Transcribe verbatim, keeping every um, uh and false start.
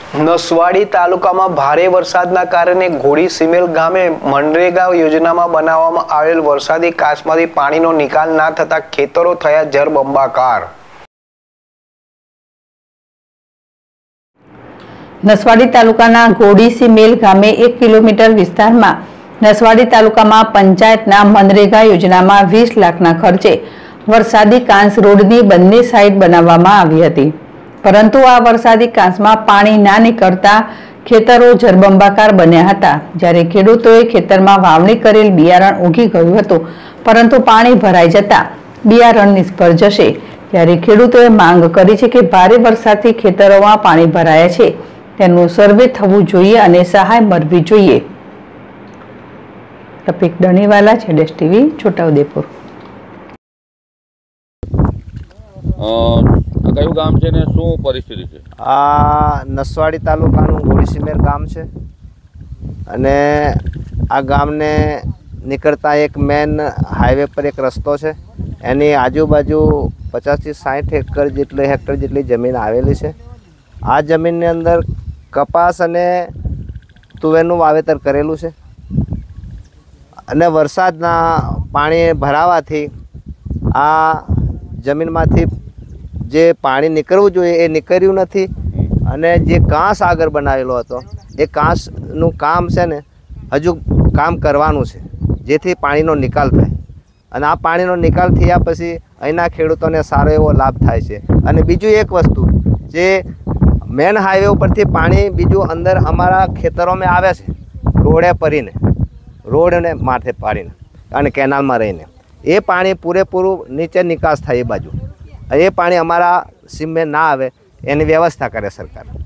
નસવાડી તાલુકામાં ભારે વરસાદના કારણે ઘોડી સિમેલ ગામે મનરેગા યોજનામાં બનાવવામાં આવેલ વરસાદી કાંસમાંથી પાણીનો નિકાલ ના થતા ખેતરો થયા જળબંબાકાર। નસવાડી તાલુકાના ઘોડી સિમેલ ગામે એક કિલોમીટર વિસ્તારમાં નસવાડી તાલુકામાં પંચાયતના મનરેગા યોજનામાં વીસ લાખના ખર્ચે વરસાદી કાંસ રોડની બંને સાઈડ બનાવવામાં આવી હતી, પરંતુ આ વરસાદી કાંસમાં પાણી ના નીકળતા ખેતરો જળબંબાકાર બન્યા હતા। જ્યારે ખેડૂતોએ ખેતરમાં વાવણી કરેલ બિયારણ ઉગી ગયું હતું, પરંતુ પાણી ભરાઈ જતા બિયારણ નિષ્ફળ જશે। ત્યારે ખેડૂતોએ માંગ કરી છે કે ભારે વરસાદથી ખેતરોમાં પાણી ભરાયા છે તેનું સર્વે થવું જોઈએ અને સહાય મળવી જોઈએ। રફીક ડણીવાલા, જેડેશ ટીવી, છોટાઉદેપુર। કયું ગામ છે ને શું પરિસ્થિતિ છે? આ નસવાડી તાલુકાનું ઘોડી સિમેલ ગામ છે અને આ ગામને નીકળતા એક મેન હાઈવે પર એક રસ્તો છે, એની આજુબાજુ પચાસથી સાઠ હેક્ટર જેટલી હેક્ટર જેટલી જમીન આવેલી છે। આ જમીનની અંદર કપાસ અને તુવેરનું વાવેતર કરેલું છે અને વરસાદના પાણી ભરાવાથી આ જમીનમાંથી જે પાણી નીકળવું જોઈએ એ નીકળ્યું નથી અને જે કાંસ આગળ બનાવેલો હતો એ કાંસનું કામ છે ને હજુ કામ કરવાનું છે, જેથી પાણીનો નિકાલ થાય અને આ પાણીનો નિકાલ થયા પછી અહીંના ખેડૂતોને સારો એવો લાભ થાય છે। અને બીજું એક વસ્તુ, જે મેન હાઈવે ઉપરથી પાણી બીજું અંદર અમારા ખેતરોમાં આવે છે, રોડે પરીને રોડને માથે પાડીને અને કેનાલમાં રહીને એ પાણી પૂરેપૂરું નીચે નિકાસ થાય એ બાજુ, એ પાણી અમારા સીમે ના આવે એની વ્યવસ્થા કરે સરકાર।